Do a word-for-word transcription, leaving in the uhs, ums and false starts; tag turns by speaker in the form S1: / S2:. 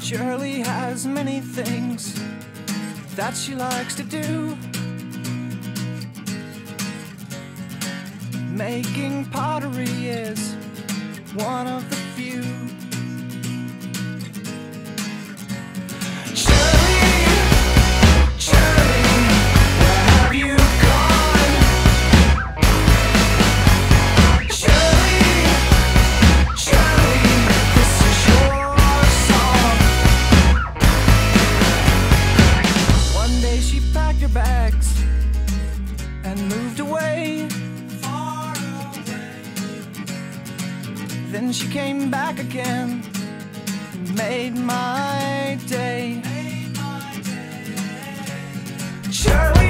S1: Jurley has many things that she likes to do. Making pottery is one of the few. Jurley, Jurley, where have you gone? Jurley, Jurley, this is your song. One day she packed her bags and moved away. Then she came back again and made my day. Jurley.